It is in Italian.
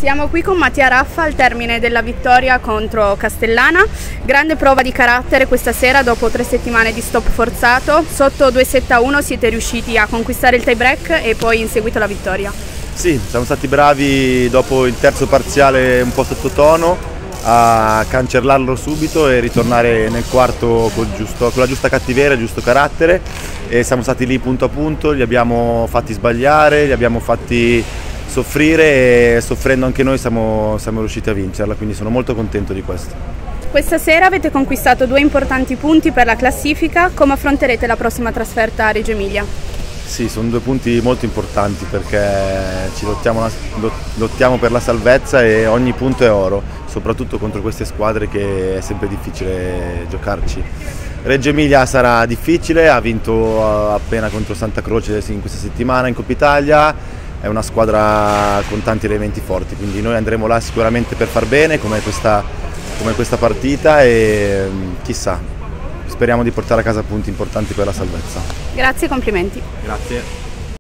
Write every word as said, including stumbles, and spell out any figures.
Siamo qui con Mattia Raffa al termine della vittoria contro Castellana. Grande prova di carattere questa sera dopo tre settimane di stop forzato. Sotto due sette a uno siete riusciti a conquistare il tie break e poi in seguito la vittoria. Sì, siamo stati bravi dopo il terzo parziale un po' sottotono a cancellarlo subito e ritornare nel quarto col giusto, con la giusta cattiveria, il giusto carattere, e siamo stati lì punto a punto, li abbiamo fatti sbagliare, li abbiamo fatti soffrire e soffrendo anche noi siamo, siamo riusciti a vincerla, quindi sono molto contento di questo. Questa sera avete conquistato due importanti punti per la classifica. Come affronterete la prossima trasferta a Reggio Emilia? Sì, sono due punti molto importanti perché ci lottiamo, lottiamo per la salvezza e ogni punto è oro, soprattutto contro queste squadre che è sempre difficile giocarci. Reggio Emilia sarà difficile, ha vinto appena contro Santa Croce in questa settimana in Coppa Italia. È una squadra con tanti elementi forti, quindi noi andremo là sicuramente per far bene come questa, come questa partita e chissà, speriamo di portare a casa punti importanti per la salvezza. Grazie e complimenti. Grazie.